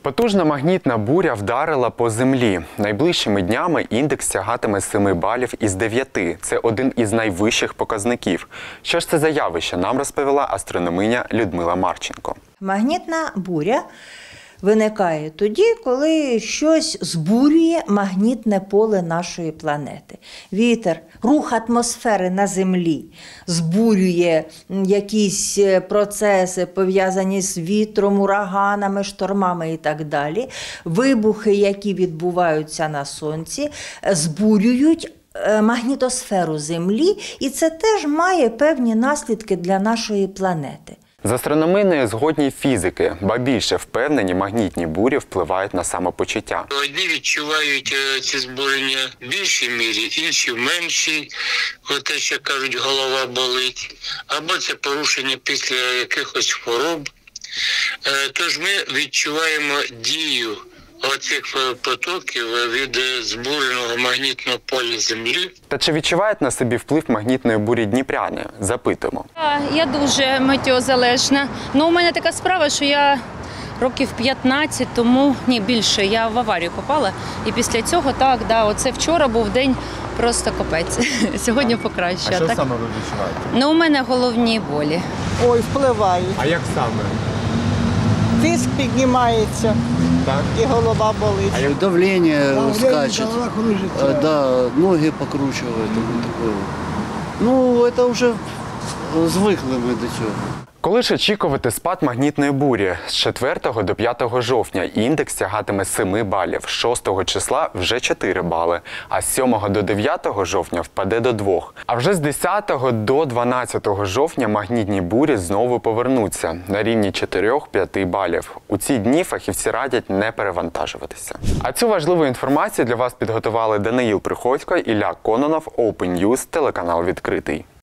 Потужна магнітна буря вдарила по землі. Найближчими днями індекс сягатиме 7 балів із 9. Це один із найвищих показників. Що ж це за явище, нам розповіла астрономиня Людмила Марченко. Магнітна буря виникає тоді, коли щось збурює магнітне поле нашої планети. Вітер, рух атмосфери на Землі збурює якісь процеси, пов'язані з вітром, ураганами, штормами і так далі. Вибухи, які відбуваються на Сонці, збурюють магнітосферу Землі, і це теж має певні наслідки для нашої планети. З астрономиною згодні фізики, ба більше впевнені, магнітні бурі впливають на самопочуття. Одні відчувають ці збурення в більшій мірі, інші в меншій. Те, що кажуть, голова болить. Або це порушення після якихось хвороб. Тож ми відчуваємо дію оцих потоків від збуреного магнітного поля Землі. Та чи відчувають на собі вплив магнітної бурі дніпряни? Запитуємо. Я дуже метеозалежна. У мене така справа, що я років 15 тому, більше, я в аварію попала. І після цього, оце вчора був день просто капець. Сьогодні покраще. А що саме ви відчуваєте? У мене головні болі. Ой, впливають. А як саме? Тиск піднімається, Так? і голова болить. Давление скачет, да, ноги покручивает. Это уже звикли ми до цього. Коли ж очікувати спад магнітної бурі? З 4 до 5 жовтня індекс сягатиме 7 балів, 6 числа вже 4 бали, а з 7 до 9 жовтня впаде до 2. А вже з 10 до 12 жовтня магнітні бурі знову повернуться на рівні 4-5 балів. У ці дні фахівці радять не перевантажуватися. А цю важливу інформацію для вас підготували Даниїл Приходько, Ілля Кононов, Open News, телеканал «Відкритий».